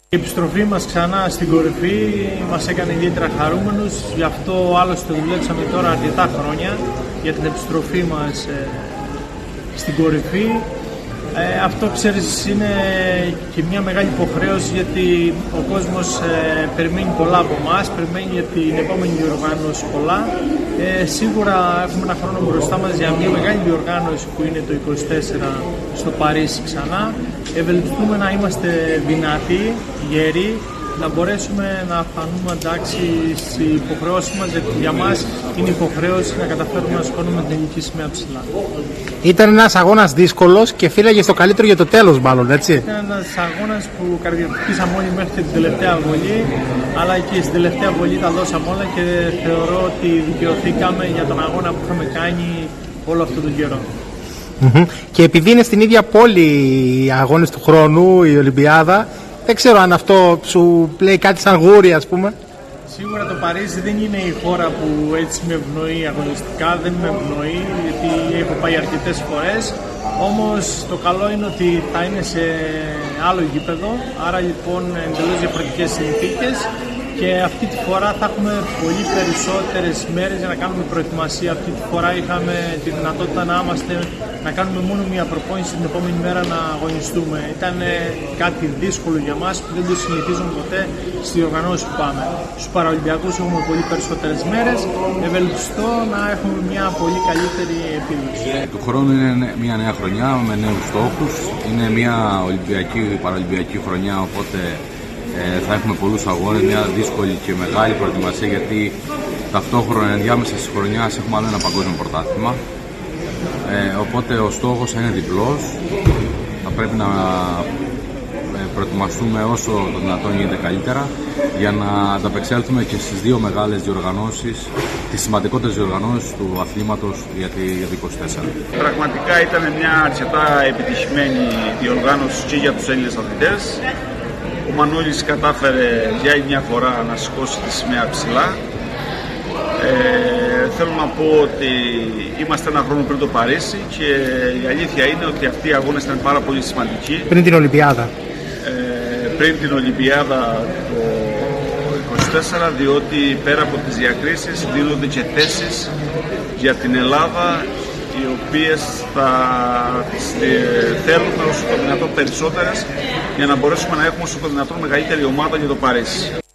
Η επιστροφή μας ξανά στην κορυφή μας έκανε ιδιαίτερα χαρούμενους, γι' αυτό άλλωστε δουλέψαμε τώρα αρκετά χρόνια για την επιστροφή μας στην κορυφή. Αυτό ξέρεις είναι και μια μεγάλη υποχρέωση, γιατί ο κόσμος περιμένει πολλά από εμάς, περιμένει για την επόμενη διοργάνωση πολλά. Σίγουρα έχουμε ένα χρόνο μπροστά μας για μια μεγάλη διοργάνωση που είναι το 24 στο Παρίσι ξανά. Ευελπιστούμε να είμαστε δυνατοί, γεροί, να μπορέσουμε να φανούμε εντάξει στις υποχρεώσεις μας, γιατί για μας είναι υποχρέωση να καταφέρουμε να σηκώνουμε την ελληνική σημαία ψηλά. Ήταν ένας αγώνας δύσκολος και φύλαγε στο καλύτερο για το τέλος, μάλλον, έτσι. Ήταν ένας αγώνας που καρδιοφτύσαμε όλοι μέχρι την τελευταία βολή, αλλά και στην τελευταία βολή τα δώσαμε όλα και θεωρώ ότι δικαιωθήκαμε για τον αγώνα που είχαμε κάνει όλο αυτόν τον καιρό. Και επειδή είναι στην ίδια πόλη οι αγώνες του χρόνου, η Ολυμπιάδα, δεν ξέρω αν αυτό σου λέει κάτι σαν γούρι, ας πούμε. Σίγουρα το Παρίσι δεν είναι η χώρα που έτσι με ευνοεί αγωνιστικά, δεν με ευνοεί, γιατί έχω πάει αρκετές φορές. Όμως το καλό είναι ότι θα είναι σε άλλο γήπεδο, άρα λοιπόν εντελώς διαφορετικές συνθήκες, και αυτή τη φορά θα έχουμε πολύ περισσότερες μέρες για να κάνουμε προετοιμασία. Αυτή τη φορά είχαμε τη δυνατότητα να κάνουμε μόνο μια προπόνηση την επόμενη μέρα να αγωνιστούμε. Ήταν κάτι δύσκολο για μας που δεν το συνηθίζουμε ποτέ στις διοργανώσεις που πάμε. Στους Παραολυμπιακούς έχουμε πολύ περισσότερες μέρες. Ευελπιστώ να έχουμε μια πολύ καλύτερη επίδοση. Του χρόνου είναι μια νέα χρονιά με νέους στόχους. Είναι μια παραολυμπιακή χρονιά, οπότε θα έχουμε πολλούς αγώνες, μια δύσκολη και μεγάλη προετοιμασία, γιατί ταυτόχρονα ενδιάμεσα της χρονιάς έχουμε άλλο ένα παγκόσμιο πρωτάθλημα. Οπότε ο στόχος είναι διπλός. Θα πρέπει να προετοιμαστούμε όσο το δυνατόν γίνεται καλύτερα για να ανταπεξέλθουμε και στις δύο μεγάλες διοργανώσεις, τις σημαντικότερες διοργανώσεις του αθλήματος για το 24. Πραγματικά ήταν μια αρκετά επιτυχημένη διοργάνωση και για τους Έλληνες αθλητές. Ο Μανώλης κατάφερε για άλλη μια φορά να σηκώσει τη σημαία ψηλά. Θέλω να πω ότι είμαστε ένα χρόνο πριν το Παρίσι και η αλήθεια είναι ότι αυτοί οι αγώνες ήταν πάρα πολύ σημαντικοί. Πριν την Ολυμπιάδα. Πριν την Ολυμπιάδα το 24, διότι πέρα από τις διακρίσεις δίνονται και θέσεις για την Ελλάδα, οι οποίες θα τις θέλουμε όσο το δυνατόν περισσότερες για να μπορέσουμε να έχουμε όσο το δυνατόν μεγαλύτερη ομάδα για το Παρίσι.